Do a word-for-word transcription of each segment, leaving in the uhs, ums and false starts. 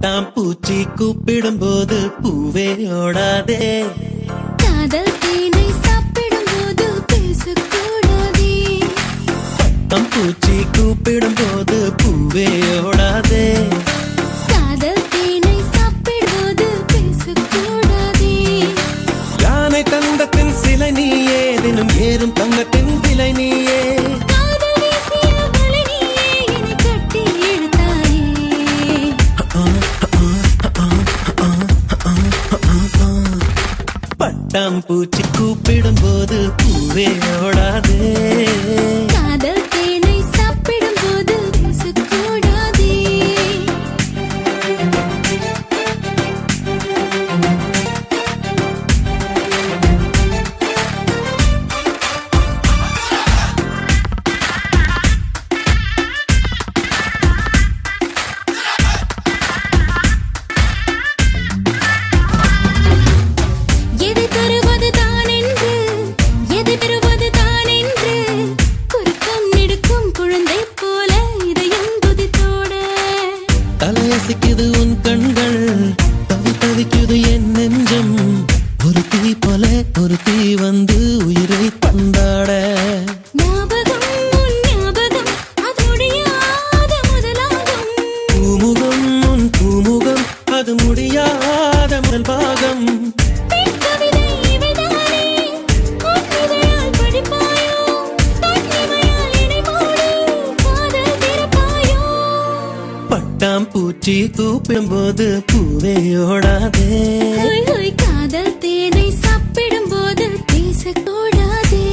பட்டாம்பூச்சி கூப்பிடும் போது பூவே ஓடாதே. காதல் தேனை சாப்பிடும் போது பேசக்கூடாதே. பட்டாம்பூச்சி கூப்பிடும் போது பூவே ஓடாதே. காதல் தேனை சாப்பிடும்போது பேசக்கூடாதே. யானை தங்கத்தின் சிலை நீயே, தினம் ஏறும் தங்கத்தின் விலை நீயே. காதல் வீசிய வலை நீயே, என்னை கட்டி இழுத்தாயே. பட்டாம்பூச்சி கூப்பிடும் போது பூவே ஓடாதே. காதல் தேனை சாப்பிடும் போது பேசக்கூடாதே. எதை தருவது தான் என்று, எதை பெறுவது தான் என்று, குறுக்கம் நெடுக்கும் குழந்தை போல இதயம் துதித்தோட. தலையசிக்குது உன் கண்கள், தவி தவிக்குது என் நெஞ்சம். ஒரு தீ போல ஒரு தீ வந்து உயிரை பந்தாட. ஞாபகம் உன் ஞாபகம், அது முடியாத முதலாகும். பூமுகம் உன் பூமுகம், அது முடியாத முதல் பாகம். பெண் கவிதை இவைதானே, உன் இதழால் படிப்பாயோ, தன் இமையால் என்னை மூடி காதல் திறப்பாயோ. பட்டாம்பூச்சி கூப்பிடும் போது பூவே ஓடாதே. ஹோய் ஹோய் காதல் தேனை சாப்பிடும் போது பேசக்கூடாதே.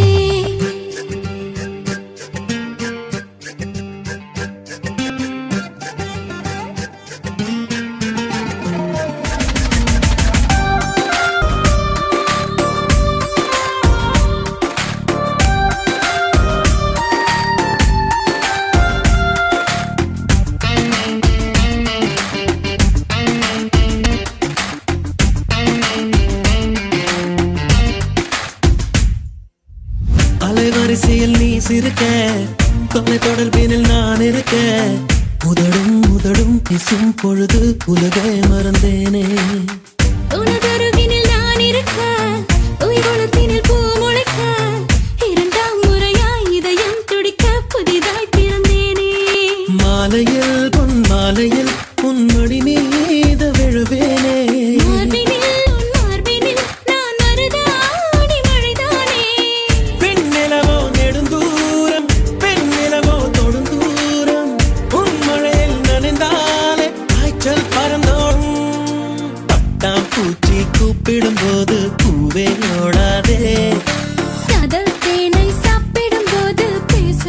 அலைவரிசையில் நீ சிரிக்க, தொலை தொடர்பினில் நான் இருக்க. உதடும் உதடும் பேசும் பொழுது உலகை மறந்தேனே. உனதருகினில் நான் இருக்க, உயிரோளத்தினில் பூ முளைக்க. இரண்டாம் முறையாய் இதயம் துடிக்க புதிதாய் பிறந்தேனே. மாலையில் பொன் மாலையில் உன் மடி மீது விழுவேனே. மார்பினில் உன் மார்பினில் நான் மருதாணி மழைதானே. பெண்ணிலவோ நெடுந்தூரம், பெண்ணிலவோ தொடுந்தூரம். உன் மழையில் நனைந்தாலே காய்ச்சல் பறந்தோடும். பட்டாம்பூச்சி கூப்பிடும் போது பூவே ஓடாதே. காதல் தேனை சாப்பிடும் போது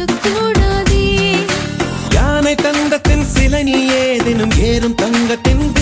பேசக்கூடாதே. யானை தங்கத்தின் சிலை நீயே, தினம் ஏறும் தங்கத்தின்